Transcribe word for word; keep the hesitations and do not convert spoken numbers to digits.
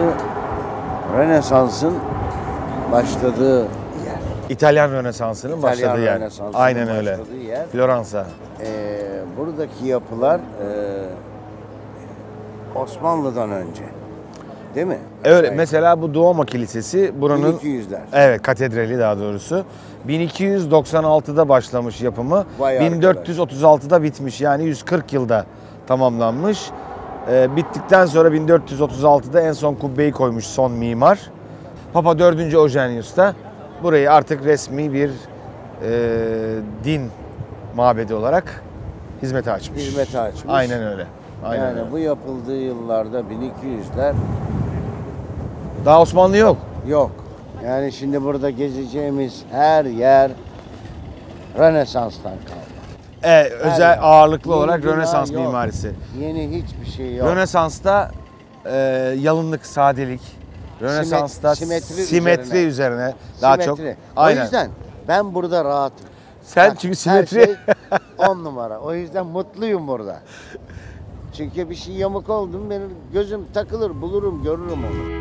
burası Rönesans'ın başladığı yer. İtalyan Rönesansı'nın İtalyan başladığı yer. Rönesansı'nın Aynen öyle. başladığı yer. Floransa. Ee, buradaki yapılar e, Osmanlı'dan önce. Değil mi? Öyle. Evet. Mesela bu Duomo Kilisesi buranın bin iki yüzler. evet, katedrali daha doğrusu. bin iki yüz doksan altıda başlamış yapımı. Vay bin dört yüz otuz altıda bitmiş. Yani yüz kırk yılda tamamlanmış. Ee, bittikten sonra bin dört yüz otuz altıda en son kubbeyi koymuş son mimar. Papa dördüncü Eugenius da burayı artık resmi bir e, din mabedi olarak hizmete açmış. Hizmete açmış. Aynen öyle. Aynen yani öyle. bu yapıldığı yıllarda bin iki yüzler Daha Osmanlı yok. yok. Yani şimdi burada gezeceğimiz her yer Rönesans'tan kalma. E, özel yer. ağırlıklı Yeni olarak bina Rönesans yok. mimarisi. Yeni hiçbir şey yok. Rönesans'ta e, yalınlık, sadelik. Rönesans'ta simetri simetri, üzerine. üzerine, daha çok. Simetri. Aynen. O yüzden ben burada rahatım. Sen Bak, çünkü her simetri şey on numara. O yüzden mutluyum burada. Çünkü bir şey yamuk oldu mu benim gözüm takılır, bulurum, görürüm onu.